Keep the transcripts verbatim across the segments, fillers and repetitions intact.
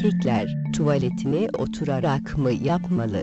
Erkekler tuvaletini oturarak mı yapmalı?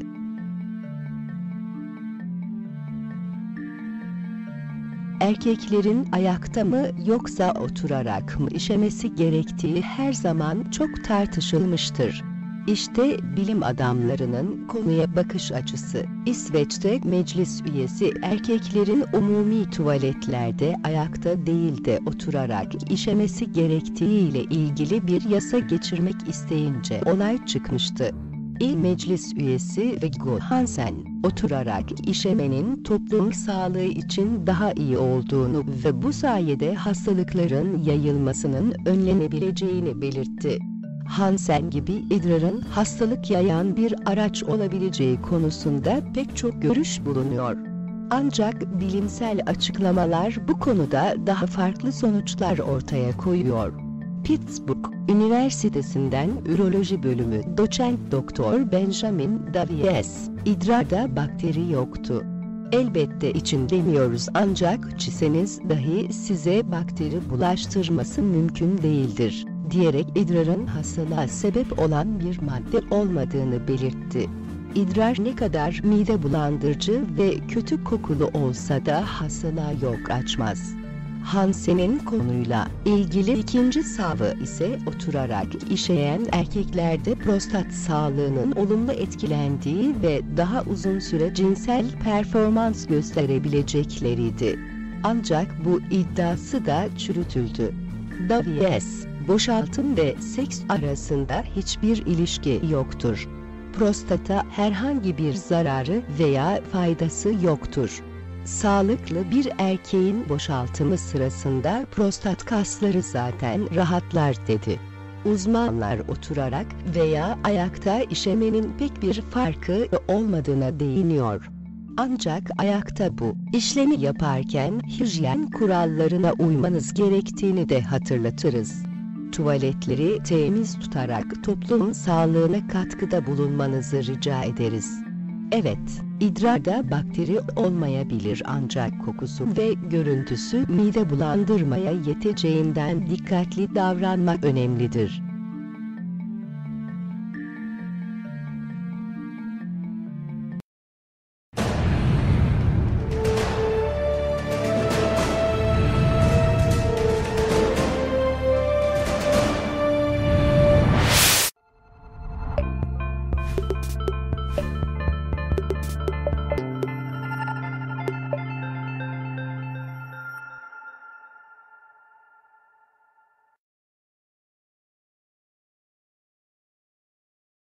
Erkeklerin ayakta mı yoksa oturarak mı işemesi gerektiği her zaman çok tartışılmıştır. İşte bilim adamlarının konuya bakış açısı. İsveç'te meclis üyesi erkeklerin umumi tuvaletlerde ayakta değil de oturarak işemesi gerektiği ile ilgili bir yasa geçirmek isteyince olay çıkmıştı. İl Meclis üyesi Viggo Hansen, oturarak işemenin toplum sağlığı için daha iyi olduğunu ve bu sayede hastalıkların yayılmasının önlenebileceğini belirtti. Hansen gibi idrarın hastalık yayan bir araç olabileceği konusunda pek çok görüş bulunuyor. Ancak bilimsel açıklamalar bu konuda daha farklı sonuçlar ortaya koyuyor. Pittsburgh Üniversitesi'nden Üroloji Bölümü Doçent Doktor Benjamin Davies, idrarda bakteri yoktu. Elbette için demiyoruz ancak çiseniz dahi size bakteri bulaştırması mümkün değildir, diyerek idrarın hastalığa sebep olan bir madde olmadığını belirtti. İdrar ne kadar mide bulandırıcı ve kötü kokulu olsa da hastalığa yol açmaz. Hansen'in konuyla ilgili ikinci savı ise oturarak işeyen erkeklerde prostat sağlığının olumlu etkilendiği ve daha uzun süre cinsel performans gösterebilecekleriydi. Ancak bu iddiası da çürütüldü. Davies, boşaltım ve seks arasında hiçbir ilişki yoktur. Prostata herhangi bir zararı veya faydası yoktur. Sağlıklı bir erkeğin boşaltımı sırasında prostat kasları zaten rahatlar dedi. Uzmanlar oturarak veya ayakta işemenin pek bir farkı olmadığına değiniyor. Ancak ayakta bu işlemi yaparken hijyen kurallarına uymanız gerektiğini de hatırlatırız. Tuvaletleri temiz tutarak toplum sağlığına katkıda bulunmanızı rica ederiz. Evet, idrarda bakteri olmayabilir ancak kokusu ve görüntüsü mide bulandırmaya yeteceğinden dikkatli davranmak önemlidir.